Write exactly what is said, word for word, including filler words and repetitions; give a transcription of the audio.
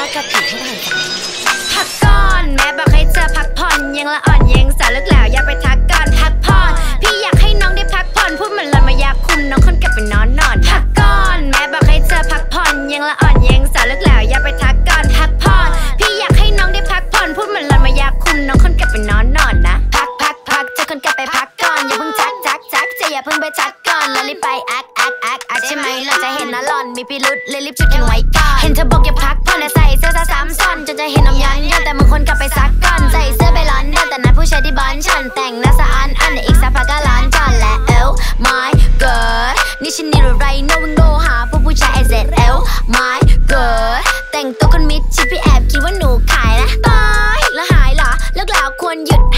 กติให้ได้พักก่อนแม่บอกให้เธอพักผ่อนยังละอ่อนยังสาวลึกแล้วอย่าไปทักก่อนพักผ่อนพี่อยากให้น้องได้พักผ่อนพูดเหมือนหลันมายาคุมน้องคนกลับไปนอนนอนพักก่อนแม่บอกให้เธอพักผ่อนยังละอ่อนยังสาวลึกแล้วอย่าไปทักก่อนพักผ่อนพี่อยากให้น้องได้พักผ่อนพูดเหมือนหลันมายาคุมน้องคนกลับไปนอนนอนนะพักพักพักเธอคนกลับไปพักก่อนอย่าเพิ่งทักทักทักจะอย่าเพิ่งไปทักก่อนแล้วรีบไปแอคแอคแอคแอคใช่ไหมเราจะเห็นนะหล่อนมีพิรุษเลยรีบช่วยกันไว้ก่อนเห็นเธอบอกอย่าพักผ่อนใส่เสื้อซ้ำซ้อนจนจะเห็นน้ำยันยันแต่มึงคนกลับไปซักก่อนใส่เสื้อไปร้อนยันแต่นัดผู้ชายที่บ้านฉันแต่งหน้าสะอาดอันอีกสักพักก็ร้านจอนและเอล my god นี่ฉันนี่อะไร no one go หาพวกผู้ชาย ไอ เซด เอล my god แต่งตัวคนมิดชิดพี่แอบคิดว่าหนูขายนะตายแล้วหายเหรอเลิกแล้วควรหยุด